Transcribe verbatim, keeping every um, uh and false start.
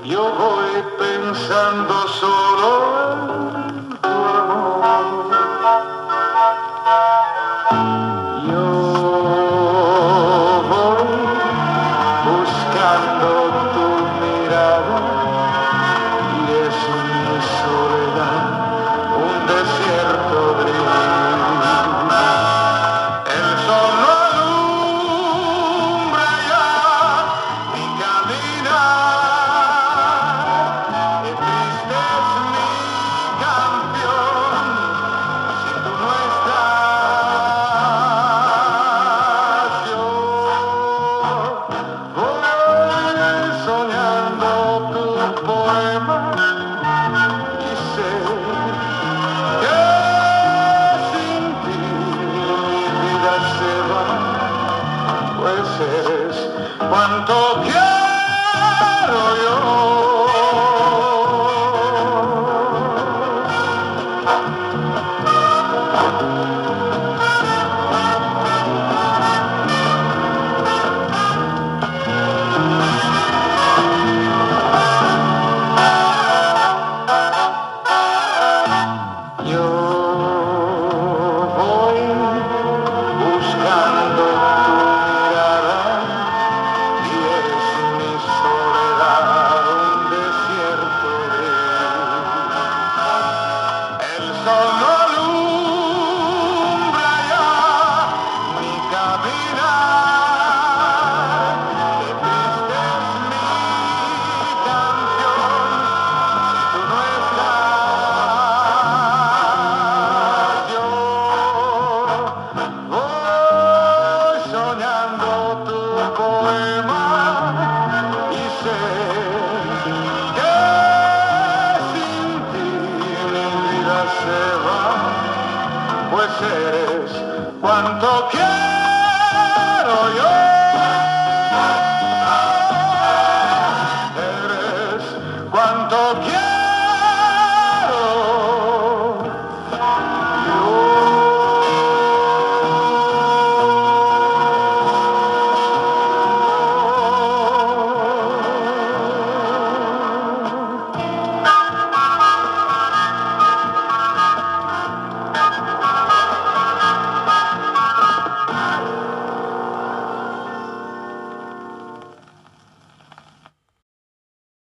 Yo voy pensando solo en tu amor. Yo voy buscando tu mirada y es mi soledad un desierto gris. El sol no alumbra ya mi caminar. Qué triste es mi canción si tú no estás. Yo voy soñando tu poema y sé que sin ti mi vida se va, pues eres cuanto quiero yo. Yo voy buscando tu mirada y es mi soledad un desierto gris. El sol no alumbra ya mi caminar. Qué triste es mi canción si tú no estás. Yo voy soñando tu poema y sé que sin ti mi vida se va, pues eres cuanto quiero.